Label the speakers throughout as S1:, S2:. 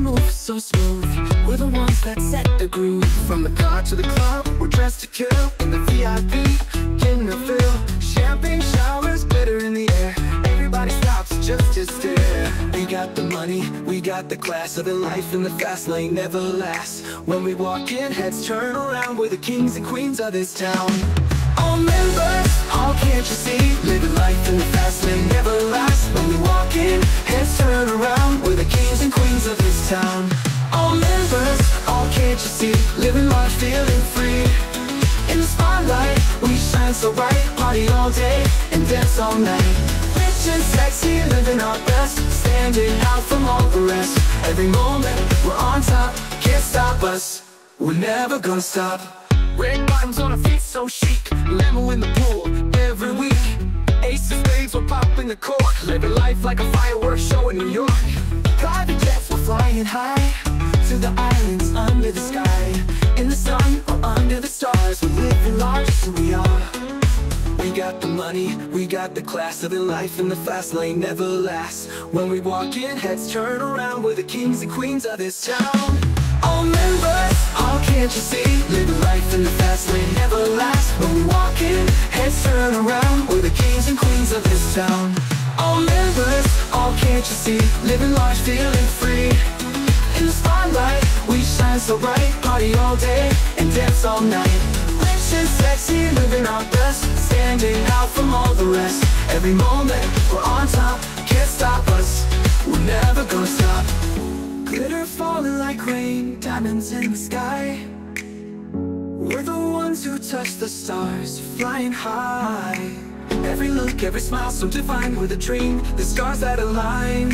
S1: move so smooth. We're the ones that set the groove. From the car to the club, we're dressed to kill. In the VIP, getting a fill. Champagne showers, glitter in the air. Everybody stops just to stare. We got the money, we got the class. Living life in the fast lane never lasts. When we walk in, heads turn around. We're the kings and queens of this town. All members, all can't you see? Living life in the fast lane never lasts. When we walk in, heads turn around. We're the kings and queens of this town. All members, all can't you see? Living life feeling free. In the spotlight, we shine so bright. Party all day and dance all night. Rich and sexy, living our best. Standing out from all the rest. Every moment, we're on top. Can't stop us, we're never gonna stop. Red bottoms on our feet so chic. Limo in the pool every week. Ace of spades will pop in the court. Living life like a fireworks show in New York. Private jets, we're flying high to the islands under the sky. In the sun or under the stars, we're living large, so we are. We got the money, we got the class. Living life in the fast lane never lasts. When we walk in, heads turn around. We're the kings and queens of this town. All members, all can't you see? Living life in the fast lane never lasts. When we walk in, heads turn around. We're the kings and queens of this town. All members, all can't you see? Living large, feeling free. In the spotlight, we shine so bright. Party all day and dance all night. Rich and sexy, living our best. Standing out from all the rest. Every moment, we're on top. Can't stop us, we're never gonna stop. Glitter falling like rain, diamonds in the sky. We're the ones who touch the stars, flying high. Every look, every smile so divine. We're the dream, the stars that align.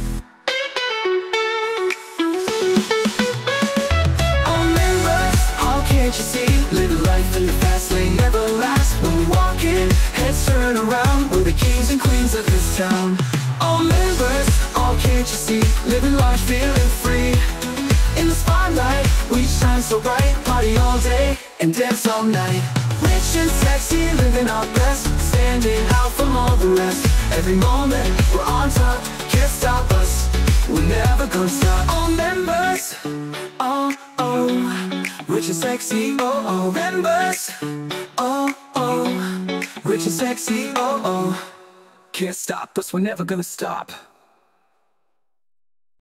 S1: All members, all can't you see? Living life in the fast lane never lasts. When we walk in, heads turn around. We're the kings and queens of this town. All members, all can't you see? Living large, feeling free. In the spotlight, we shine so bright. Party all day and dance all night. Rich and sexy, living our best. Standing out from all the rest. Every moment, we're on top. Can't stop us, we're never gonna stop. All members, oh, oh. Rich and sexy, oh, oh. Members, oh, oh. Rich and sexy, oh, oh. Can't stop us, we're never gonna stop.